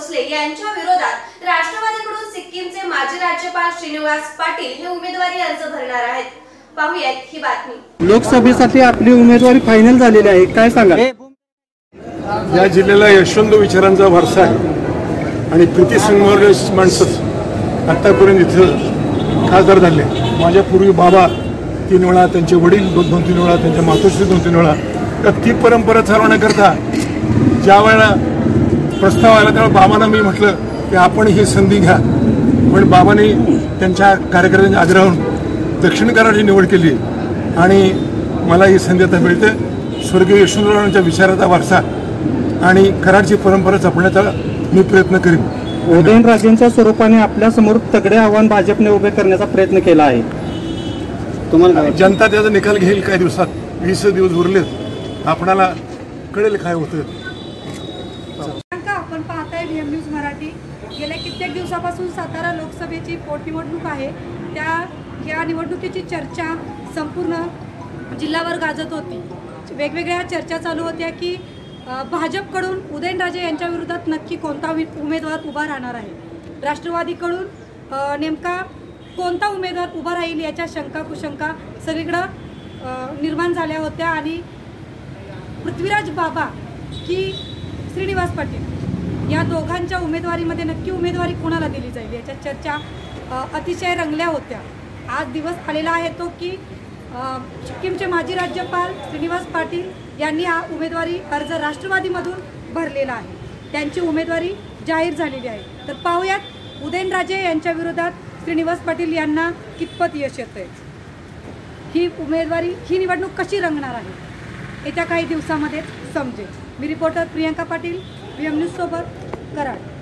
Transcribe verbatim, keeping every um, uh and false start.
भोसले यांच्या विरोधात राष्ट्रवादीकडून सिक्कीमचे माजी राज्यपाल श्रीनिवास पाटील हे उमेदवारी अर्ज भरणार आहेत। पाहूयात ही बातमी। लोकसभेसाठी आपली उमेदवारी फायनल झालेली आहे, काय सांगाल? या जिल्ह्याला यशवंत विचारांचा वारसा आहे आणि प्रीतिसंगवर माणसं आतापर्यंत इथं खासदार झाले। माझ्या पूर्वी बाबा तीन वेळा, त्यांचे वडील दोन दोन तीन वेळा, त्यांच्या मातोश्री दोन तीन वेळा। तर ती परंपरा चालवण्याकरता ज्या वेळेला प्रस्ताव आला तेव्हा बाबांना मी म्हटलं की आपण ही संधी घ्या, पण बाबांनी त्यांच्या कार्यकर्त्यांच्या आग्रहावरून दक्षिण कराडची निवड केली आणि मला ही संधी आता मिळते। स्वर्गीय यशवंतरावांच्या विचाराचा वारसा आणि कराडची परंपरा जपण्याचा मी प्रयत्न करीन। उदयनराजेंच्या स्वरूपाने आपल्या समोर तगडे आव्हान भाजपने उभे करण्याचा प्रयत्न केला आहे, तुम्हाला जनता त्याचा निकाल घेईल काही दिवसात। वीस दिवस उरलेत, आपणाला कळेल काय होतं। आपण पाहताय व्हीएम न्यूज मराठी। गेल्या कित्येक दिवसापासून सातारा लोकसभेची पोटनिवडणूक आहे, त्या या निवडणुकीची चर्चा संपूर्ण जिल्ह्यावर गाजत होती। वेगवेगळ्या चर्चा चालू होत्या की भाजपकडून उदयनराजे यांच्या विरोधात नक्की कोणता उमेदवार उभा राहणार आहे, राष्ट्रवादीकडून नेमका कोणता उमेदवार उभा राहील याच्या शंका कुशंका सगळीकडं निर्माण झाल्या होत्या आणि पृथ्वीराज बाबा की श्रीनिवास पाटील या दोघांच्या उमेदवारीमध्ये नक्की उमेदवारी कोणाला दिली जाईल याच्या चर्चा अतिशय रंगल्या होत्या। आज दिवस आलेला आहे तो की सिक्कीमचे माजी राज्यपाल श्रीनिवास पाटील यांनी हा उमेदवारी अर्ज राष्ट्रवादीमधून भरलेला आहे, त्यांची उमेदवारी जाहीर झालेली आहे। तर पाहूयात उदयनराजे यांच्या विरोधात श्रीनिवास पाटील यांना कितपत यश येते, ही उमेदवारी ही निवडणूक कशी रंगणार आहे येत्या काही दिवसामध्ये समजेल। मी reporter Priyanka Patil, VM news सोबत, कराड।